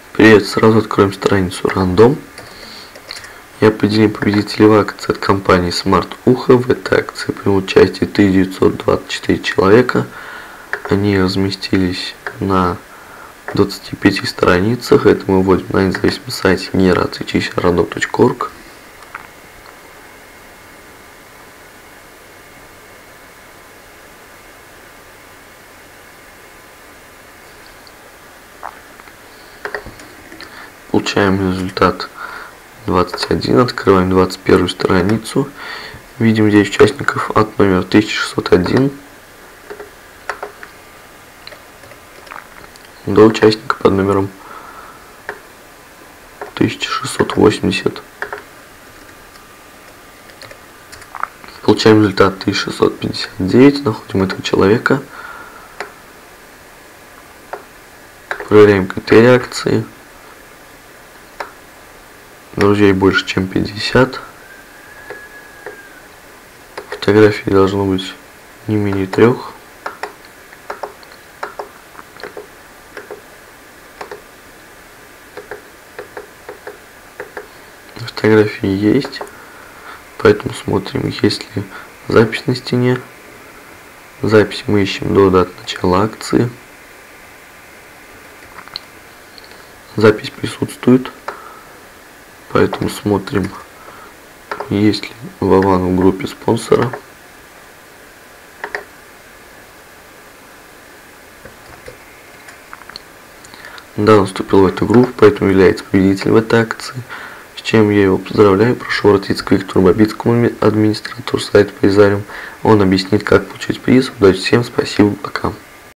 Привет, сразу откроем страницу рандом и определим победителей в акции от компании Smart Ухо. В этой акции примут участие 1924 человека. Они разместились на 25 страницах. Это мы вводим на независимом сайте generator.random.org. Получаем результат 21, открываем 21 страницу, видим здесь участников от номера 1601 до участника под номером 1680. Получаем результат 1659, находим этого человека, проверяем критерии акции. Друзей больше, чем 50. Фотографий должно быть не менее 3. Фотографии есть, поэтому смотрим, есть ли запись на стене. Запись мы ищем до даты начала акции. Запись присутствует. Поэтому смотрим, есть ли Вован в группе спонсора. Да, он вступил в эту группу, поэтому является победителем в этой акции. С чем я его поздравляю. Прошу обратиться к Виктору Бабицкому, администратору сайта Призариум. Он объяснит, как получить приз. Удачи всем, спасибо, пока.